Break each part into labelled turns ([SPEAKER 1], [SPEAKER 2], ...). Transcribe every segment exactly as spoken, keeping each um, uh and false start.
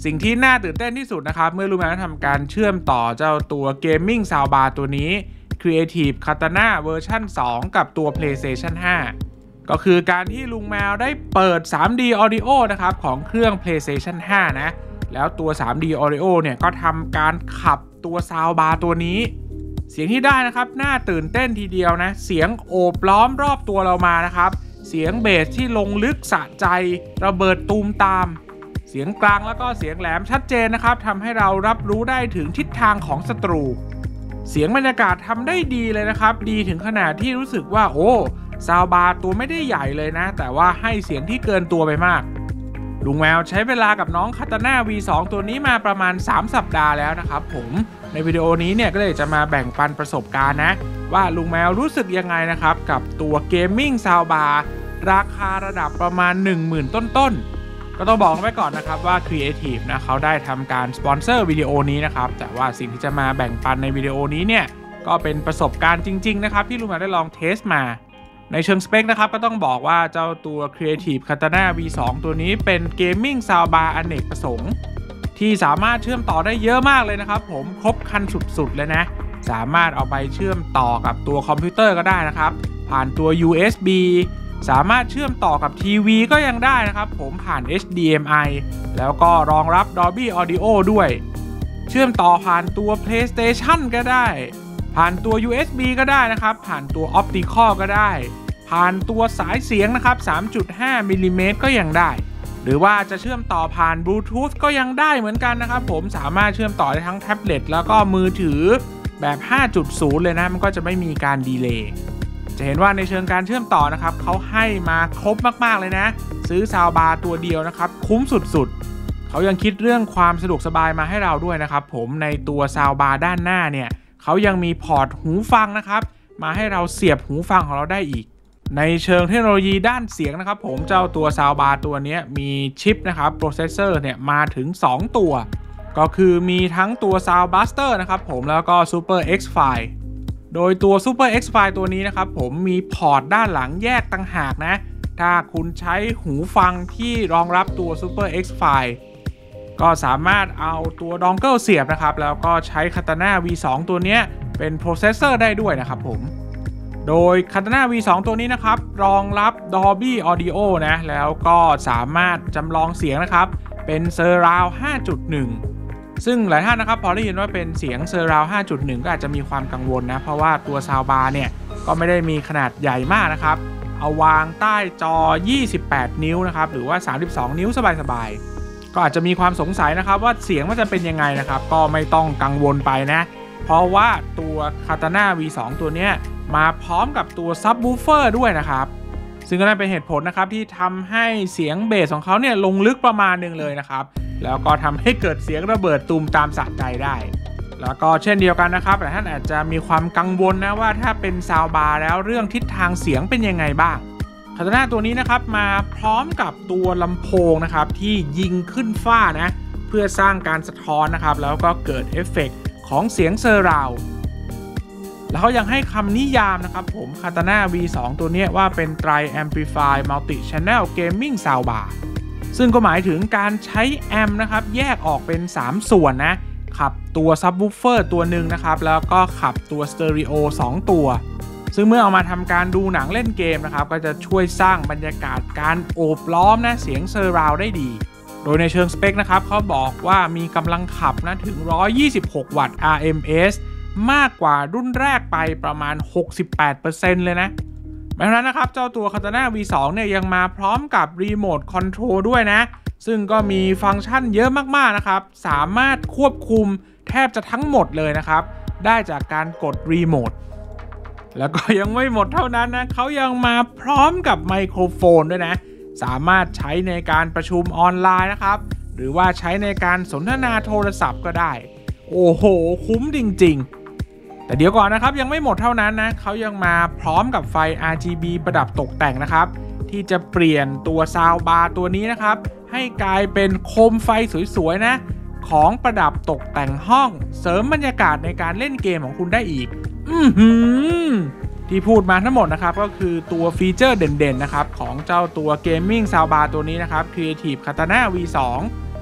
[SPEAKER 1] สิ่งที่น่าตื่นเต้นที่สุดนะครับเมื่อลุงแมวได้ทำการเชื่อมต่อเจ้าตัว Gaming Soundbar ตัวนี้ Creative Katana เวอร์ชันสองกับตัว PlayStation ห้า ก็คือการที่ลุงแมวได้เปิด ทรีดี Audio นะครับของเครื่อง PlayStation ห้า นะแล้วตัว ทรีดี Audio เนี่ยก็ทำการขับตัว Soundbar ตัวนี้เสียงที่ได้นะครับน่าตื่นเต้นทีเดียวนะเสียงโอบล้อมรอบตัวเรามานะครับเสียงเบสที่ลงลึกสะใจระเบิดตูมตามเสียงกลางแล้วก็เสียงแหลมชัดเจนนะครับทำให้เรารับรู้ได้ถึงทิศทางของศัตรูเสียงบรรยากาศทำได้ดีเลยนะครับดีถึงขนาดที่รู้สึกว่าโอ้ซาวบาร์ตัวไม่ได้ใหญ่เลยนะแต่ว่าให้เสียงที่เกินตัวไปมากลุงแมวใช้เวลากับน้องคาตาน่า วี สอง ตัวนี้มาประมาณสามสัปดาห์แล้วนะครับผมในวิดีโอนี้เนี่ยก็เลยจะมาแบ่งปันประสบการณ์นะว่าลุงแมวรู้สึกยังไงนะครับกับตัว Gaming Soundbar ราคาระดับประมาณ หนึ่งหมื่น ต้นๆก็ต้องบอกไว้ก่อนนะครับว่า Creative นะเขาได้ทำการสปอนเซอร์วิดีโอนี้นะครับแต่ว่าสิ่งที่จะมาแบ่งปันในวิดีโอนี้เนี่ยก็เป็นประสบการณ์จริงๆนะครับที่ลุงแมวได้ลองเทสมาในเชิงสเปคนะครับก็ต้องบอกว่าเจ้าตัว Creative Katana วี สอง ตัวนี้เป็น Gaming Soundbar อเนกประสงค์ที่สามารถเชื่อมต่อได้เยอะมากเลยนะครับผมครบครันสุดๆเลยนะสามารถเอาไปเชื่อมต่อกับตัวคอมพิวเตอร์ก็ได้นะครับผ่านตัว ยู เอส บี สามารถเชื่อมต่อกับทีวีก็ยังได้นะครับผมผ่าน เอช ดี เอ็ม ไอ แล้วก็รองรับ Dolby Audio ด้วยเชื่อมต่อผ่านตัว PlayStation ก็ได้ผ่านตัว ยู เอส บี ก็ได้นะครับผ่านตัว Optical ก็ได้ผ่านตัวสายเสียงนะครับ สามจุดห้า มิลลิเมตรก็ยังได้หรือว่าจะเชื่อมต่อผ่าน Bluetooth ก็ยังได้เหมือนกันนะครับผมสามารถเชื่อมต่อได้ทั้งแท็บเล็ตแล้วก็มือถือแบบ ห้าจุดศูนย์ เลยนะมันก็จะไม่มีการดีเลย์จะเห็นว่าในเชิงการเชื่อมต่อนะครับเขาให้มาครบมากๆเลยนะซื้อซาวบาร์ตัวเดียวนะครับคุ้มสุดๆเขายังคิดเรื่องความสะดวกสบายมาให้เราด้วยนะครับผมในตัวซาวบาร์ด้านหน้าเนี่ยเขายังมีพอร์ตหูฟังนะครับมาให้เราเสียบหูฟังของเราได้อีกในเชิงเทคโนโลยีด้านเสียงนะครับผมเจ้าตัวซาวบาร์ตัวนี้มีชิปนะครับโปรเซสเซอร์เนี่ยมาถึงสองตัวก็คือมีทั้งตัว Sound Blaster นะครับผมแล้วก็ Super X-File โดยตัว Super X-File ตัวนี้นะครับผมมีพอร์ตด้านหลังแยกต่างหากนะถ้าคุณใช้หูฟังที่รองรับตัว Super X-File ก็สามารถเอาตัวดองเกิลเสียบนะครับแล้วก็ใช้ Katana วี สอง ตัวนี้เป็นโปรเซสเซอร์ได้ด้วยนะครับผมโดย Katana วี สอง ตัวนี้นะครับรองรับ Dolby Audio นะแล้วก็สามารถจำลองเสียงนะครับเป็น Surround ห้าจุดหนึ่ง ซึ่งหลายท่านนะครับพอได้ยินว่าเป็นเสียง Surround ห้าจุดหนึ่ง ก็อาจจะมีความกังวลนะเพราะว่าตัว Soundbar เนี่ยก็ไม่ได้มีขนาดใหญ่มากนะครับเอาวางใต้จอยี่สิบแปดนิ้วนะครับหรือว่าสามสิบสองนิ้วสบายๆก็อาจจะมีความสงสัยนะครับว่าเสียงมันจะเป็นยังไงนะครับก็ไม่ต้องกังวลไปนะเพราะว่าตัว Katana วี สอง ตัวเนี้ยมาพร้อมกับตัว Subwoofer ด้วยนะครับซึ่งก็น่าเป็นเหตุผลนะครับที่ทำให้เสียงเบสของเขาเนี่ยลงลึกประมาณหนึ่งเลยนะครับแล้วก็ทำให้เกิดเสียงระเบิดตูมตามสะใจได้แล้วก็เช่นเดียวกันนะครับแต่ท่านอาจจะมีความกังวลนะว่าถ้าเป็นซาวบาร์แล้วเรื่องทิศทางเสียงเป็นยังไงบ้างคาตาน่าตัวนี้นะครับมาพร้อมกับตัวลำโพงนะครับที่ยิงขึ้นฟ้านะเพื่อสร้างการสะท้อนนะครับแล้วก็เกิดเอฟเฟกต์ของเสียงเซอร์ราวด์แล้วเขายังให้คำนิยามนะครับผม Katana วี สอง ตัวนี้ว่าเป็น Tri Amplify Multi Channel Gaming Soundbar ซึ่งก็หมายถึงการใช้แอมป์นะครับแยกออกเป็นสามส่วนนะขับตัว Subwoofer ตัวหนึ่งนะครับแล้วก็ขับตัว Stereo สอง ตัวซึ่งเมื่อเอามาทำการดูหนังเล่นเกมนะครับก็จะช่วยสร้างบรรยากาศการโอบล้อมนะเสียงเซอร์ราวด์ได้ดีโดยในเชิงสเปคนะครับเขาบอกว่ามีกำลังขับนะถึงหนึ่งร้อยยี่สิบหกวัตต์ อาร์ เอ็ม เอสมากกว่ารุ่นแรกไปประมาณ หกสิบแปดเปอร์เซ็นต์ เลยนะแม้ฉะนั้นนะครับเจ้าตัว Katana วี สอง เนี่ยยังมาพร้อมกับรีโมทคอนโทรลด้วยนะซึ่งก็มีฟังก์ชันเยอะมากๆนะครับสามารถควบคุมแทบจะทั้งหมดเลยนะครับได้จากการกดรีโมทแล้วก็ยังไม่หมดเท่านั้นนะเขายังมาพร้อมกับไมโครโฟนด้วยนะสามารถใช้ในการประชุมออนไลน์นะครับหรือว่าใช้ในการสนทนาโทรศัพท์ก็ได้โอ้โหคุ้มจริงๆแต่เดี๋ยวก่อนนะครับยังไม่หมดเท่านั้นนะเขายังมาพร้อมกับไฟ อาร์ จี บี ประดับตกแต่งนะครับที่จะเปลี่ยนตัวซาวบาร์ตัวนี้นะครับให้กลายเป็นโคมไฟสวยๆนะของประดับตกแต่งห้องเสริมบรรยากาศในการเล่นเกมของคุณได้อีกอือหือที่พูดมาทั้งหมดนะครับก็คือตัวฟีเจอร์เด่นๆนะครับของเจ้าตัว Gaming Soundbar ตัวนี้นะครับ Creative Katana วี สอง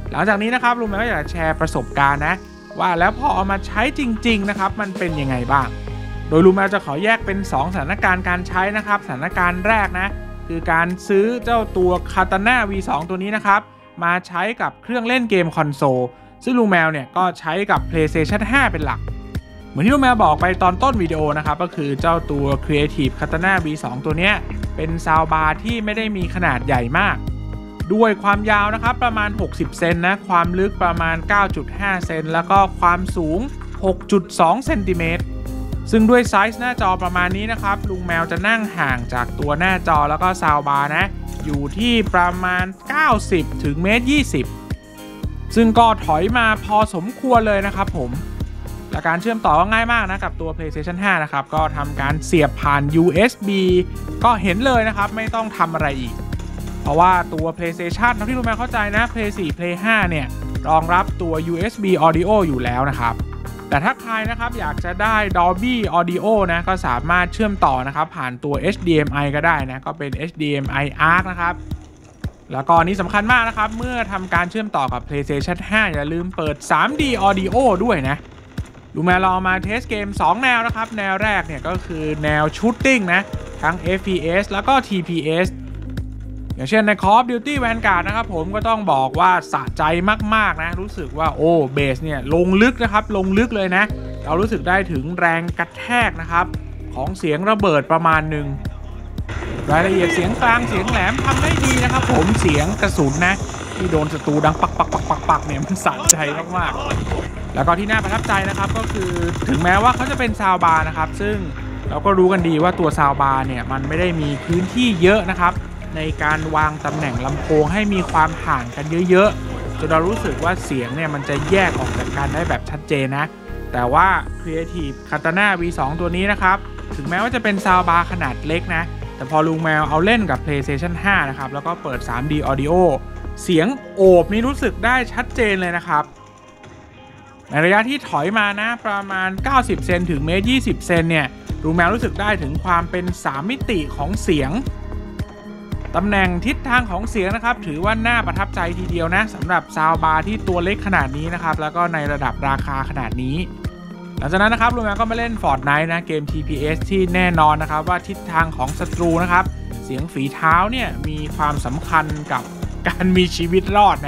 [SPEAKER 1] หลังจากนี้นะครับลุงแมวก็อยากจะแชร์ประสบการณ์นะว่าแล้วพอเอามาใช้จริงๆนะครับมันเป็นยังไงบ้างโดยลุงแมวจะขอแยกเป็นสองสถานการณ์การใช้นะครับสถานการณ์แรกนะคือการซื้อเจ้าตัว Katana วี สอง ตัวนี้นะครับมาใช้กับเครื่องเล่นเกมคอนโซลซึ่งลุงแมวเนี่ยก็ใช้กับ PlayStation ห้าเป็นหลักเหมือนที่ลุงแมวบอกไปตอนต้นวิดีโอนะครับก็คือเจ้าตัว Creative Katana วี สอง ตัวนี้เป็นซาวบาร์ที่ไม่ได้มีขนาดใหญ่มากด้วยความยาวนะครับประมาณหกสิบเซนนะความลึกประมาณ เก้าจุดห้า เซนแล้วก็ความสูง หกจุดสอง เซนติเมตรซึ่งด้วยไซส์หน้าจอประมาณนี้นะครับลุงแมวจะนั่งห่างจากตัวหน้าจอแล้วก็ซาวบาร์นะอยู่ที่ประมาณเก้าสิบถึงเมตรยี่สิบซึ่งก็ถอยมาพอสมควรเลยนะครับผมและการเชื่อมต่อก็ง่ายมากนะกับตัว PlayStation ห้านะครับก็ทำการเสียบผ่าน ยู เอส บี ก็เห็นเลยนะครับไม่ต้องทำอะไรอีกเพราะว่าตัว PlayStation เท่าที่ลุงแมวเข้าใจนะ Play โฟร์ Play ไฟว์ เนี่ยรองรับตัว ยู เอส บี Audio อยู่แล้วนะครับแต่ถ้าใครนะครับอยากจะได้ Dolby Audio นะก็สามารถเชื่อมต่อนะครับผ่านตัว เอช ดี เอ็ม ไอ ก็ได้นะก็เป็น เอช ดี เอ็ม ไอ อาร์ค นะครับแล้วก็นี้สำคัญมากนะครับเมื่อทำการเชื่อมต่อกับ PlayStation ห้าอย่าลืมเปิด ทรี ดี Audio ด้วยนะลุงแมวลองมาเทสเกมสองแนวนะครับแนวแรกเนี่ยก็คือแนวชูตติ้งนะทั้ง เอฟ พี เอส แล้วก็ ที พี เอส อย่างเช่นใน Call of Duty Vanguard นะครับผมก็ต้องบอกว่าสะใจมากๆนะรู้สึกว่าโอ้เบสเนี่ยลงลึกนะครับลงลึกเลยนะเรารู้สึกได้ถึงแรงกระแทกนะครับของเสียงระเบิดประมาณหนึ่งรายละเอียดเสียงกลางเสียงแหลมทำได้ดีนะครับผมเสียงกระสุนนะที่โดนศัตรูดังปักปักปักปักปักเนี่ยมันสะใจมากๆแล้วก็ที่น่าประทับใจนะครับก็คือถึงแม้ว่าเขาจะเป็นซาวบาร์นะครับซึ่งเราก็รู้กันดีว่าตัวซาวบาร์เนี่ยมันไม่ได้มีพื้นที่เยอะนะครับในการวางตำแหน่งลำโพงให้มีความห่างกันเยอะๆจนเรารู้สึกว่าเสียงเนี่ยมันจะแยกออกจากกันได้แบบชัดเจนนะแต่ว่า Creative Katana วี สอง ตัวนี้นะครับถึงแม้ว่าจะเป็นซาวบาร์ขนาดเล็กนะแต่พอลุงแมวเอาเล่นกับ PlayStation ห้านะครับแล้วก็เปิด ทรี ดี Audio เสียงโอบนี่รู้สึกได้ชัดเจนเลยนะครับในระยะที่ถอยมานะประมาณเก้าสิบเซนถึงเมตรยี่สิบเซนเนี่ยลุงแมวรู้สึกได้ถึงความเป็นสามมิติของเสียงตำแหน่งทิศทางของเสียงนะครับถือว่าน่าประทับใจทีเดียวนะสำหรับซาวบาร์ที่ตัวเล็กขนาดนี้นะครับแล้วก็ในระดับราคาขนาดนี้หลังจากนั้นนะครับลุงแมวก็มาเล่น Fortnite นะเกม ที พี เอส ที่แน่นอนนะครับว่าทิศทางของศัตรูนะครับเสียงฝีเท้าเนี่ยมีความสำคัญกับการมีชีวิตรอดนะ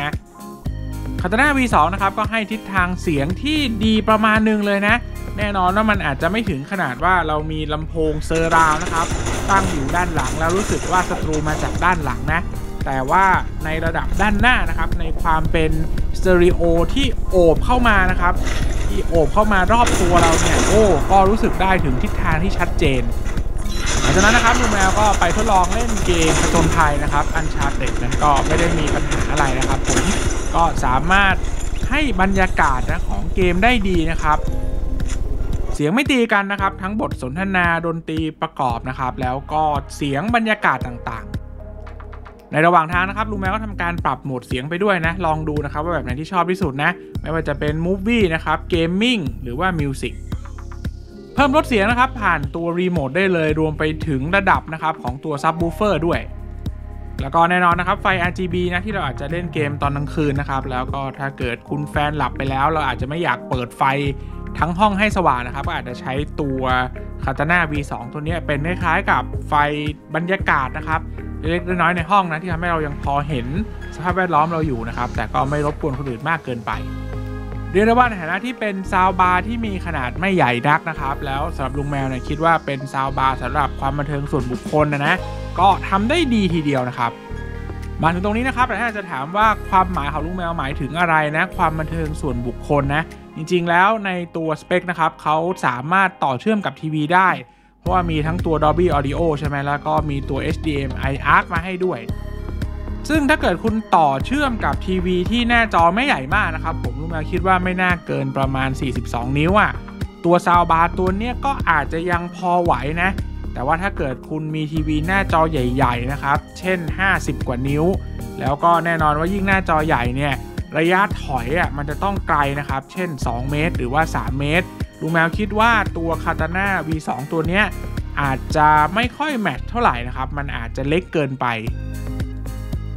[SPEAKER 1] Katana วี สอง นะครับก็ให้ทิศทางเสียงที่ดีประมาณนึงเลยนะแน่นอนว่ามันอาจจะไม่ถึงขนาดว่าเรามีลำโพงเซอร์ราวนะครับตั้งอยู่ด้านหลังแล้วรู้สึกว่าศัตรูมาจากด้านหลังนะแต่ว่าในระดับด้านหน้านะครับในความเป็นสเตอริโอที่โอบเข้ามานะครับที่โอบเข้ามารอบตัวเราเนี่ยโอ้ก็รู้สึกได้ถึงทิศทางที่ชัดเจนหลังจากนั้นนะครับลุงแมวก็ไปทดลองเล่นเกมผจญภัยนะครับ Uncharted นั้นก็ไม่ได้มีปัญหาอะไรนะครับผมก็สามารถให้บรรยากาศนะของเกมได้ดีนะครับเสียงไม่ตีกันนะครับทั้งบทสนทนาดนตรีประกอบนะครับแล้วก็เสียงบรรยากาศต่างๆในระหว่างทางนะครับลุงแมวก็ทำการปรับโหมดเสียงไปด้วยนะลองดูนะครับว่าแบบไหนที่ชอบที่สุดนะไม่ว่าจะเป็น Movie นะครับเกมมิ่งหรือว่า Music เพิ่มลดเสียงนะครับผ่านตัวรีโมทได้เลยรวมไปถึงระดับนะครับของตัว Subwoofer ด้วยแล้วก็แน่นอนนะครับไฟ อาร์ จี บี นะที่เราอาจจะเล่นเกมตอนกลางคืนนะครับแล้วก็ถ้าเกิดคุณแฟนหลับไปแล้วเราอาจจะไม่อยากเปิดไฟทั้งห้องให้สว่างนะครับก็อาจจะใช้ตัว Katana วี สอง ตัวนี้เป็นคล้ายๆกับไฟบรรยากาศนะครับเล็กๆน้อยๆในห้องนะที่ทำให้เรายังพอเห็นสภาพแวดล้อมเราอยู่นะครับแต่ก็ไม่รบกวนคนอื่นมากเกินไปเรียกได้ว่าในฐานะที่เป็นซาวบาร์ที่มีขนาดไม่ใหญ่นักนะครับแล้วสำหรับลุงแมวเนี่ยคิดว่าเป็นซาวบาร์สำหรับความบันเทิงส่วนบุคคลนะนะก็ทำได้ดีทีเดียวนะครับมาถึงตรงนี้นะครับแต่ถ้าจะถามว่าความหมายของลุงแมวหมายถึงอะไรนะความบันเทิงส่วนบุคคลนะจริงๆแล้วในตัวสเปคนะครับเขาสามารถต่อเชื่อมกับทีวีได้เพราะว่ามีทั้งตัว Dolby Audio ใช่ไหมแล้วก็มีตัว เอช ดี เอ็ม ไอ อาร์ค มาให้ด้วยซึ่งถ้าเกิดคุณต่อเชื่อมกับทีวีที่หน้าจอไม่ใหญ่มากนะครับผมลุงแมวคิดว่าไม่น่าเกินประมาณสี่สิบสองนิ้วอ่ะตัวซาวบาร์ตัวเนี้ยก็อาจจะยังพอไหวนะแต่ว่าถ้าเกิดคุณมีทีวีหน้าจอใหญ่ๆนะครับเช่นห้าสิบกว่านิ้วแล้วก็แน่นอนว่ายิ่งหน้าจอใหญ่เนี่ยระยะถอยอ่ะมันจะต้องไกลนะครับเช่นสองเมตรหรือว่าสามเมตรลุงแมวคิดว่าตัว Katana วี สอง ตัวเนี้ยอาจจะไม่ค่อยแมทเท่าไหร่นะครับมันอาจจะเล็กเกินไป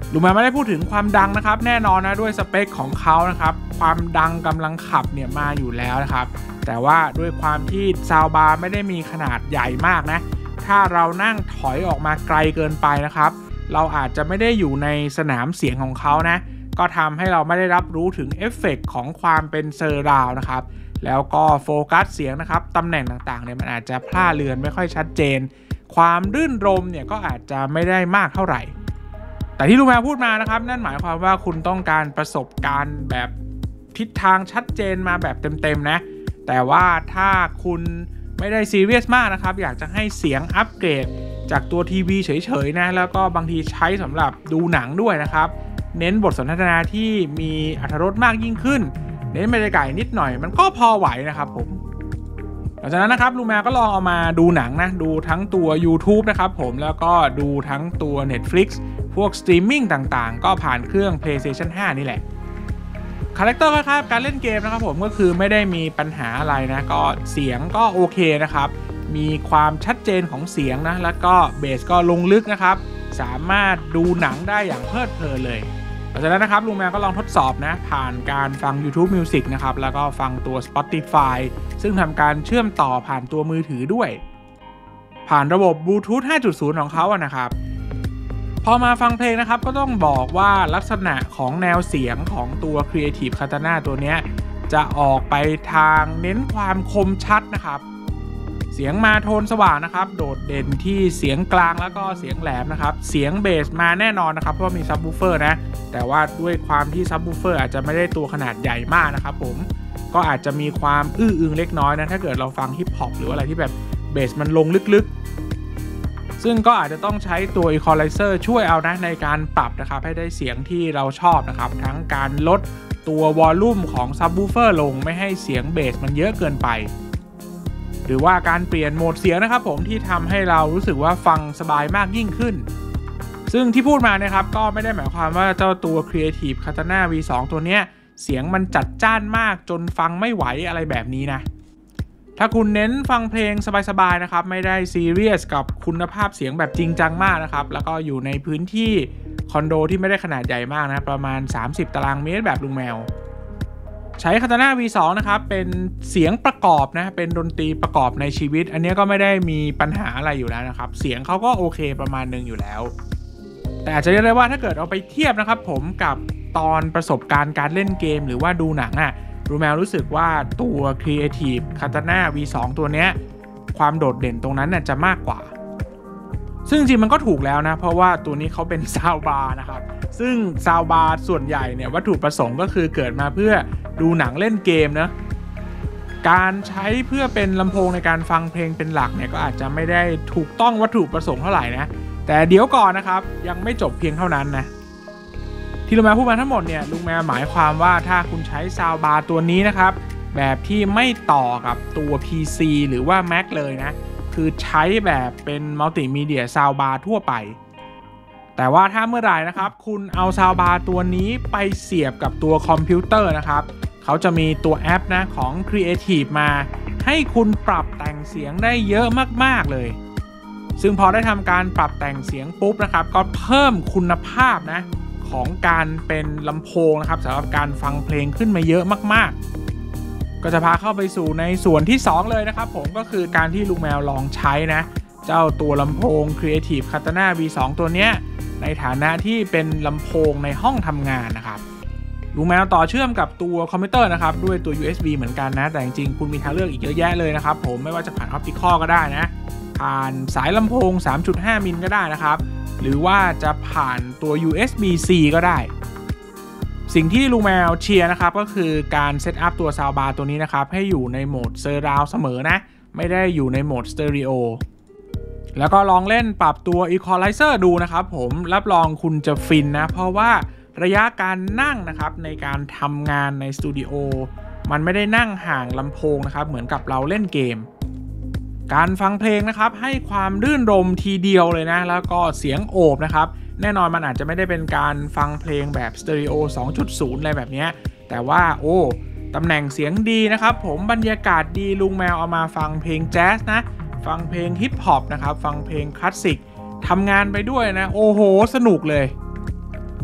[SPEAKER 1] ลุงแมวไม่ได้พูดถึงความดังนะครับแน่นอนนะด้วยสเปคของเขานะครับความดังกำลังขับเนี่ยมาอยู่แล้วนะครับแต่ว่าด้วยความที่ซาวบาร์ไม่ได้มีขนาดใหญ่มากนะถ้าเรานั่งถอยออกมาไกลเกินไปนะครับเราอาจจะไม่ได้อยู่ในสนามเสียงของเขานะก็ทำให้เราไม่ได้รับรู้ถึงเอฟเฟกต์ของความเป็นเซอร์ราวนะครับแล้วก็โฟกัสเสียงนะครับตำแหน่งต่างๆเนี่ยมันอาจจะพล่าเลือนไม่ค่อยชัดเจนความรื่นรมเนี่ยก็อาจจะไม่ได้มากเท่าไหร่แต่ที่ลุงแมวพูดมานะครับนั่นหมายความว่าคุณต้องการประสบการณ์แบบทิศทางชัดเจนมาแบบเต็มๆนะแต่ว่าถ้าคุณไม่ได้ซีเรียสมากนะครับอยากจะให้เสียงอัปเกรดจากตัวทีวีเฉยๆนะแล้วก็บางทีใช้สำหรับดูหนังด้วยนะครับเน้นบทสนทนาที่มีอรรถรสมากยิ่งขึ้นเน้นบรรยากาศนิดหน่อยมันก็พอไหวนะครับผมหลังจากนั้นนะครับลุงแมวก็ลองเอามาดูหนังนะดูทั้งตัว YouTube นะครับผมแล้วก็ดูทั้งตัว Netflix พวกสตรีมมิ่งต่างๆก็ผ่านเครื่อง PlayStation ห้านี่แหละคาแรคเตอร์ครับการเล่นเกมนะครับผมก็คือไม่ได้มีปัญหาอะไรนะก็เสียงก็โอเคนะครับมีความชัดเจนของเสียงนะแล้วก็เบสก็ลงลึกนะครับสามารถดูหนังได้อย่างเพลิดเพลินเลยหลังจากนั้นนะครับลุงแมวก็ลองทดสอบนะผ่านการฟัง YouTube Music นะครับแล้วก็ฟังตัว Spotify ซึ่งทำการเชื่อมต่อผ่านตัวมือถือด้วยผ่านระบบ Bluetooth ห้าจุดศูนย์ ของเขาอะนะครับพอมาฟังเพลงนะครับก็ต้องบอกว่าลักษณะของแนวเสียงของตัว Creative Katana ตัวนี้จะออกไปทางเน้นความคมชัดนะครับเสียงมาโทนสว่างนะครับโดดเด่นที่เสียงกลางแล้วก็เสียงแหลมนะครับเสียงเบสมาแน่นอนนะครับเพราะมีซับวูฟเฟอร์นะแต่ว่าด้วยความที่ซับวูฟเฟอร์อาจจะไม่ได้ตัวขนาดใหญ่มากนะครับผมก็อาจจะมีความอื้ออึงเล็กน้อยนะถ้าเกิดเราฟังฮิปฮอปหรืออะไรที่แบบเบสมันลงลึกๆซึ่งก็อาจจะต้องใช้ตัว Equalizer ช่วยเอานะในการปรับนะครับให้ได้เสียงที่เราชอบนะครับทั้งการลดตัววอลลุ่มของซับวูฟเฟอร์ลงไม่ให้เสียงเบสมันเยอะเกินไปหรือว่าการเปลี่ยนโหมดเสียงนะครับผมที่ทำให้เรารู้สึกว่าฟังสบายมากยิ่งขึ้นซึ่งที่พูดมานะครับก็ไม่ได้หมายความว่าเจ้าตัว Creative Katana วี สอง ตัวเนี้ยเสียงมันจัดจ้านมากจนฟังไม่ไหวอะไรแบบนี้นะถ้าคุณเน้นฟังเพลงสบายๆนะครับไม่ได้ซีเรียสกับคุณภาพเสียงแบบจริงจังมากนะครับแล้วก็อยู่ในพื้นที่คอนโดที่ไม่ได้ขนาดใหญ่มากนะประมาณสามสิบตารางเมตรแบบลุงแมวใช้ Katana วี สอง นะครับเป็นเสียงประกอบนะเป็นดนตรีประกอบในชีวิตอันนี้ก็ไม่ได้มีปัญหาอะไรอยู่แล้วนะครับเสียงเขาก็โอเคประมาณนึงอยู่แล้วแต่อาจจะเรียกได้ว่าถ้าเกิดเอาไปเทียบนะครับผมกับตอนประสบการณ์การเล่นเกมหรือว่าดูหนังอะรูแมวรู้สึกว่าตัว Creative Katana วี สอง ตัวเนี้ยความโดดเด่นตรงนั้นน่ะจะมากกว่าซึ่งจริงมันก็ถูกแล้วนะเพราะว่าตัวนี้เขาเป็นซาวบาร์นะครับซึ่งซาวบาร์ส่วนใหญ่เนี่ยวัตถุประสงค์ก็คือเกิดมาเพื่อดูหนังเล่นเกมนะการใช้เพื่อเป็นลำโพงในการฟังเพลงเป็นหลักเนี่ยก็อาจจะไม่ได้ถูกต้องวัตถุประสงค์เท่าไหร่นะแต่เดี๋ยวก่อนนะครับยังไม่จบเพียงเท่านั้นนะที่ลุงแมวพูดมาทั้งหมดเนี่ยลุงแมวหมายความว่าถ้าคุณใช้ซาวบาร์ตัวนี้นะครับแบบที่ไม่ต่อกับตัว พี ซี หรือว่า Mac เลยนะคือใช้แบบเป็นมัลติมีเดียซาวบาร์ทั่วไปแต่ว่าถ้าเมื่อไหร่นะครับคุณเอาซาวบาร์ตัวนี้ไปเสียบกับตัวคอมพิวเตอร์นะครับเขาจะมีตัวแอปนะของ Creative มาให้คุณปรับแต่งเสียงได้เยอะมากๆเลยซึ่งพอได้ทำการปรับแต่งเสียงปุ๊บนะครับก็เพิ่มคุณภาพนะของการเป็นลำโพงนะครับสำหรับการฟังเพลงขึ้นมาเยอะมากๆก็จะพาเข้าไปสู่ในส่วนที่สองเลยนะครับผมก็คือการที่ลุงแมวลองใช้นะเจ้าตัวลำโพง Creative Katana วี สอง ตัวเนี้ยในฐานะที่เป็นลำโพงในห้องทำงานนะครับลุงแมวต่อเชื่อมกับตัวคอมพิวเตอร์นะครับด้วยตัว ยู เอส บี เหมือนกันนะแต่จริงๆคุณมีทางเลือกอีกเยอะแยะเลยนะครับผมไม่ว่าจะผ่านออปติคอลก็ได้นะผ่านสายลำโพง สามจุดห้า มิลก็ได้นะครับหรือว่าจะผ่านตัว ยู เอส บี ซี ก็ได้สิ่งที่ลุงแมวเชียร์นะครับก็คือการเซตอัพตัวซาวบาร์ตัวนี้นะครับให้อยู่ในโหมดเซอร์ราวเสมอนะไม่ได้อยู่ในโหมดสเตอริโอแล้วก็ลองเล่นปรับตัว Equalizer ดูนะครับผมรับรองคุณจะฟินนะเพราะว่าระยะการนั่งนะครับในการทำงานในสตูดิโอมันไม่ได้นั่งห่างลำโพงนะครับเหมือนกับเราเล่นเกมการฟังเพลงนะครับให้ความรื่นรมทีเดียวเลยนะแล้วก็เสียงโอบนะครับแน่นอนมันอาจจะไม่ได้เป็นการฟังเพลงแบบสเตอริโอ สองจุดศูนย์ อะไรแบบนี้แต่ว่าโอ้ตำแหน่งเสียงดีนะครับผมบรรยากาศดีลุงแมวเอามาฟังเพลงแจ๊สนะฟังเพลงฮิปฮอปนะครับฟังเพลงคลาสสิกทำงานไปด้วยนะโอ้โหสนุกเลย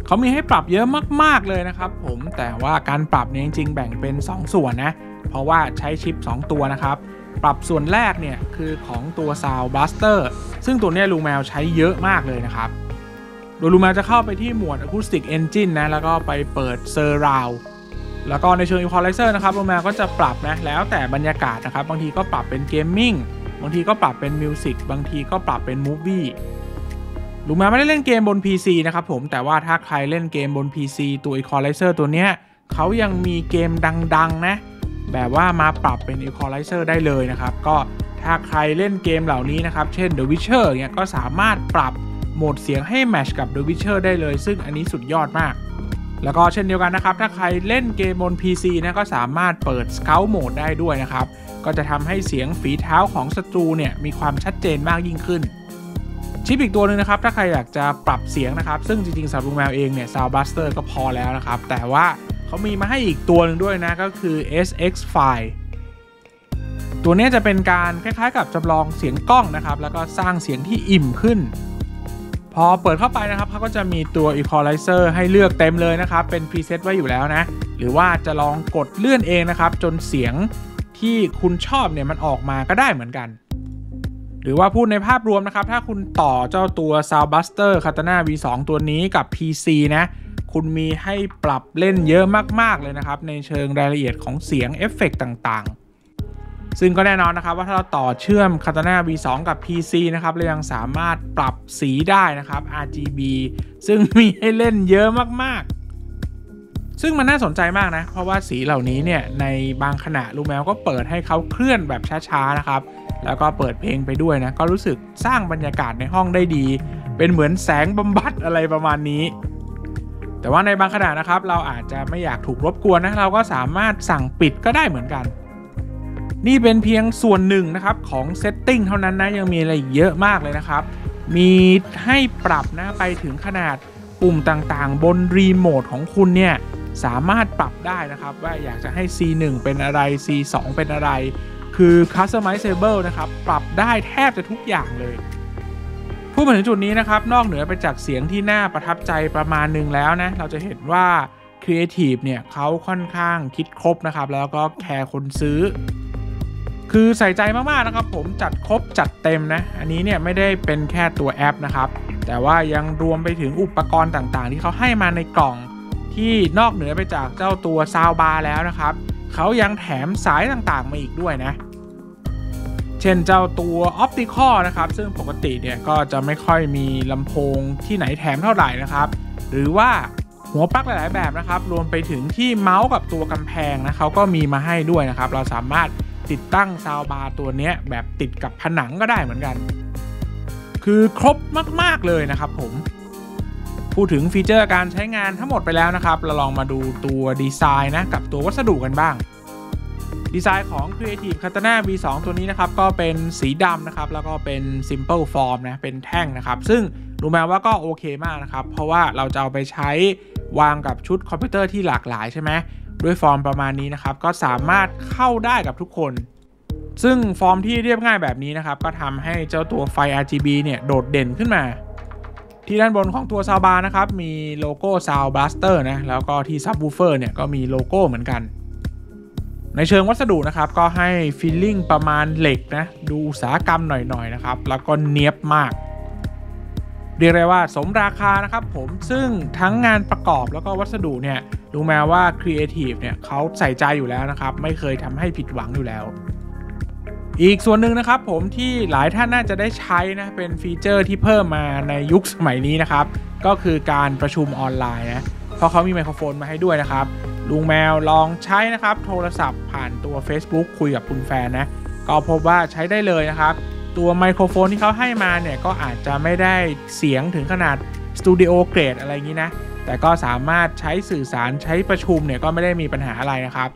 [SPEAKER 1] เขามีให้ปรับเยอะมากๆเลยนะครับผมแต่ว่าการปรับเนี่ยจริงๆแบ่งเป็นสองส่วนนะเพราะว่าใช้ชิปสองตัวนะครับปรับส่วนแรกเนี่ยคือของตัว Sound Blaster ซึ่งตัวนี้ลูแมวใช้เยอะมากเลยนะครับโดยลูแมวจะเข้าไปที่หมวด Acoustic Engine นะแล้วก็ไปเปิด Surround แล้วก็ในเชิง Equalizer นะครับลูแมวก็จะปรับนะแล้วแต่บรรยากาศนะครับบางทีก็ปรับเป็น Gaming บางทีก็ปรับเป็น Music บางทีก็ปรับเป็น Movieลูแมวไม่ได้เล่นเกมบน พี ซี นะครับผมแต่ว่าถ้าใครเล่นเกมบน พี ซี ตัว Equalizer ตัวเนี้ยเขายังมีเกมดังๆนะแบบว่ามาปรับเป็น Equalizer ได้เลยนะครับก็ถ้าใครเล่นเกมเหล่านี้นะครับเช่น The Witcher เนี่ยก็สามารถปรับโหมดเสียงให้แมทช์กับ The Witcher ได้เลยซึ่งอันนี้สุดยอดมากแล้วก็เช่นเดียวกันนะครับถ้าใครเล่นเกมบน พี ซี นะก็สามารถเปิด Scout Mode ได้ด้วยนะครับก็จะทำให้เสียงฝีเท้าของศัตรูเนี่ยมีความชัดเจนมากยิ่งขึ้นชิปอีกตัวหนึ่งนะครับถ้าใครอยากจะปรับเสียงนะครับซึ่งจริงๆสำหรับลูแมวเองเนี่ย Sound Blaster ก็พอแล้วนะครับแต่ว่าเขามีมาให้อีกตัวหนึ่งด้วยนะก็คือ เอส เอ็กซ์ ไฟล์ ตัวนี้จะเป็นการคล้ายๆกับจำลองเสียงกล้องนะครับแล้วก็สร้างเสียงที่อิ่มขึ้นพอเปิดเข้าไปนะครับเขาก็จะมีตัว Equalizer ให้เลือกเต็มเลยนะครับเป็นพรีเซตไว้อยู่แล้วนะหรือว่าจะลองกดเลื่อนเองนะครับจนเสียงที่คุณชอบเนี่ยมันออกมาก็ได้เหมือนกันหรือว่าพูดในภาพรวมนะครับถ้าคุณต่อเจ้าตัว Sound Blaster Katana วี สอง ตัวนี้กับ พี ซี นะคุณมีให้ปรับเล่นเยอะมากๆเลยนะครับในเชิงรายละเอียดของเสียงเอฟเฟกต์ต่างๆซึ่งก็แน่นอนนะครับว่าถ้าเราต่อเชื่อม Katana วี สอง กับ พี ซี นะครับเรายังสามารถปรับสีได้นะครับ อาร์ จี บี ซึ่งมีให้เล่นเยอะมากๆซึ่งมันน่าสนใจมากนะเพราะว่าสีเหล่านี้เนี่ยในบางขณะลูแมวก็เปิดให้เขาเคลื่อนแบบช้าๆนะครับแล้วก็เปิดเพลงไปด้วยนะก็รู้สึกสร้างบรรยากาศในห้องได้ดีเป็นเหมือนแสงบำบัดอะไรประมาณนี้แต่ว่าในบางขณะนะครับเราอาจจะไม่อยากถูกรบกวนนะเราก็สามารถสั่งปิดก็ได้เหมือนกันนี่เป็นเพียงส่วนหนึ่งนะครับของเซตติ้งเท่านั้นนะยังมีอะไรเยอะมากเลยนะครับมีให้ปรับนะไปถึงขนาดปุ่มต่างๆบนรีโมทของคุณเนี่ยสามารถปรับได้นะครับว่าอยากจะให้ ซี หนึ่ง เป็นอะไร ซี สอง เป็นอะไรคือ customizable นะครับปรับได้แทบจะทุกอย่างเลยพูดมาถึงจุดนี้นะครับนอกเหนือไปจากเสียงที่น่าประทับใจประมาณหนึ่งแล้วนะเราจะเห็นว่า Creative เนี่ยเขาค่อนข้างคิดครบนะครับแล้วก็แคร์คนซื้อคือใส่ใจมากๆนะครับผมจัดครบจัดเต็มนะอันนี้เนี่ยไม่ได้เป็นแค่ตัวแอปนะครับแต่ว่ายังรวมไปถึงอุปกรณ์ต่างๆที่เขาให้มาในกล่องที่นอกเหนือไปจากเจ้าตัว Sound Bar แล้วนะครับเขายังแถมสายต่างๆมาอีกด้วยนะเช่นเจ้าตัว Optical นะครับซึ่งปกติเนี่ยก็จะไม่ค่อยมีลำโพงที่ไหนแถมเท่าไหร่นะครับหรือว่าหัวปลั๊กหลายๆแบบนะครับรวมไปถึงที่เมาส์กับตัวกำแพงนะเขาก็มีมาให้ด้วยนะครับเราสามารถติดตั้ง Sound Bar ตัวนี้แบบติดกับผนังก็ได้เหมือนกันคือครบมากๆเลยนะครับผมพูดถึงฟีเจอร์การใช้งานทั้งหมดไปแล้วนะครับเราลองมาดูตัวดีไซน์นะกับตัววัสดุกันบ้างดีไซน์ของ Creative Katana วี สอง ตัวนี้นะครับก็เป็นสีดำนะครับแล้วก็เป็น Simple Form นะเป็นแท่งนะครับซึ่งรู้ไหมว่าก็โอเคมากนะครับเพราะว่าเราจะเอาไปใช้วางกับชุดคอมพิวเตอร์ที่หลากหลายใช่ไหมด้วยฟอร์มประมาณนี้นะครับก็สามารถเข้าได้กับทุกคนซึ่งฟอร์มที่เรียบง่ายแบบนี้นะครับก็ทำให้เจ้าตัวไฟ อาร์ จี บี เนี่ยโดดเด่นขึ้นมาที่ด้านบนของตัว Sound Bar นะครับมีโลโก้ Sound Blaster นะแล้วก็ที่ Subwoofer เนี่ยก็มีโลโก้เหมือนกันในเชิงวัสดุนะครับก็ให้ฟีลลิ่งประมาณเหล็กนะดูอุตสาหกรรมหน่อยๆนะครับแล้วก็เนียบมากเรียกได้ว่าสมราคานะครับผมซึ่งทั้งงานประกอบแล้วก็วัสดุเนี่ยรู้ไหมว่า Creative เนี่ยเขาใส่ใจอยู่แล้วนะครับไม่เคยทำให้ผิดหวังอยู่แล้วอีกส่วนหนึ่งนะครับผมที่หลายท่านน่าจะได้ใช้นะเป็นฟีเจอร์ที่เพิ่มมาในยุคสมัยนี้นะครับก็คือการประชุมออนไลน์นะเพราะเขามีไมโครโฟนมาให้ด้วยนะครับลุงแมวลองใช้นะครับโทรศัพท์ผ่านตัว Facebook คุยกับคุณแฟนนะก็พบว่าใช้ได้เลยนะครับตัวไมโครโฟนที่เขาให้มาเนี่ยก็อาจจะไม่ได้เสียงถึงขนาดสตูดิโอเกรดอะไรอย่างนี้นะแต่ก็สามารถใช้สื่อสารใช้ประชุมเนี่ยก็ไม่ได้มีปัญหาอะไรนะครับ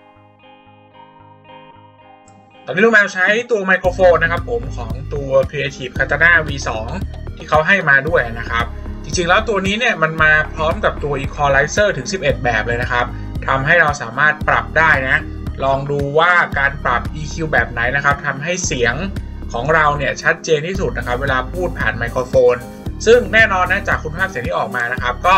[SPEAKER 1] ตอนนี้ลุงแมวใช้ตัวไมโครโฟนนะครับผมของตัว Creative Katana วี สอง ที่เขาให้มาด้วยนะครับจริงๆแล้วตัวนี้เนี่ยมันมาพร้อมกับตัว Equalizer ถึงสิบเอ็ดแบบเลยนะครับทำให้เราสามารถปรับได้นะลองดูว่าการปรับ อี คิว แบบไหนนะครับทำให้เสียงของเราเนี่ยชัดเจนที่สุดนะครับเวลาพูดผ่านไมโครโฟนซึ่งแน่นอนนะจากคุณภาพเสียงที่ออกมานะครับก็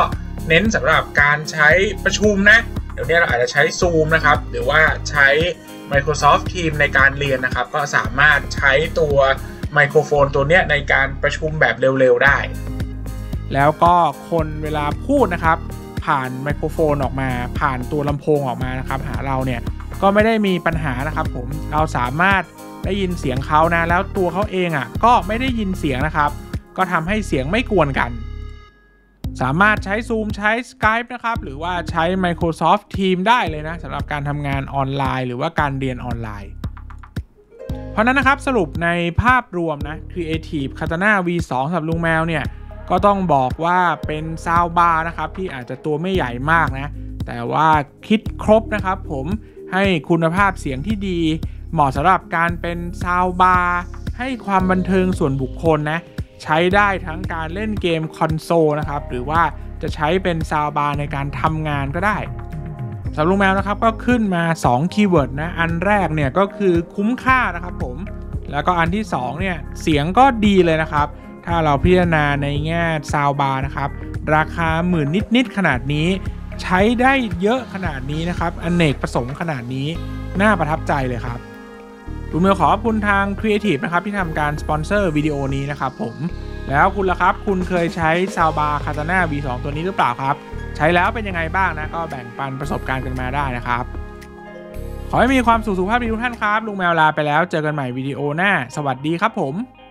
[SPEAKER 1] เน้นสำหรับการใช้ประชุมนะเดี๋ยวนี้เราอาจจะใช้ Zoom นะครับหรือว่าใช้ Microsoft Teams ในการเรียนนะครับก็สามารถใช้ตัวไมโครโฟนตัวเนี้ยในการประชุมแบบเร็วๆได้แล้วก็คนเวลาพูดนะครับผ่านไมโครโฟนออกมาผ่านตัวลำโพงออกมานะครับหาเราเนี่ยก็ไม่ได้มีปัญหานะครับผมเราสามารถได้ยินเสียงเขานะแล้วตัวเขาเองอ่ะก็ไม่ได้ยินเสียงนะครับก็ทำให้เสียงไม่กวนกันสามารถใช้ Zoom ใช้ Skype นะครับหรือว่าใช้ Microsoft Teams ได้เลยนะสำหรับการทำงานออนไลน์หรือว่าการเรียนออนไลน์เพราะนั้นนะครับสรุปในภาพรวมนะ Creative Katana วี สอง สำหรับลุงแมวเนี่ยก็ต้องบอกว่าเป็นซาวบาร์นะครับที่อาจจะตัวไม่ใหญ่มากนะแต่ว่าคิดครบนะครับผมให้คุณภาพเสียงที่ดีเหมาะสำหรับการเป็นซาวบาร์ให้ความบันเทิงส่วนบุคคลนะใช้ได้ทั้งการเล่นเกมคอนโซลนะครับหรือว่าจะใช้เป็นซาวบาร์ในการทำงานก็ได้สำหรับลุงแมวนะครับก็ขึ้นมาสองคีย์เวิร์ดนะอันแรกเนี่ยก็คือคุ้มค่านะครับผมแล้วก็อันที่สองเนี่ยเสียงก็ดีเลยนะครับถ้าเราพิจารณาในแง่ซาวบาร์นะครับราคาหมื่นนิดๆขนาดนี้ใช้ได้เยอะขนาดนี้นะครับอเนกประสงค์ขนาดนี้น่าประทับใจเลยครับลุงแมวขอบคุณทาง Creative นะครับที่ทำการสปอนเซอร์วิดีโอนี้นะครับผมแล้วคุณล่ะครับคุณเคยใช้ซาวบาร์ Katana วี สอง ตัวนี้หรือเปล่าครับใช้แล้วเป็นยังไงบ้างนะก็แบ่งปันประสบการณ์กันมาได้นะครับขอให้มีความสุขสุขภาพดีทุกท่านครับลุงแมวลาไปแล้วเจอกันใหม่วิดีโอหน้าสวัสดีครับผม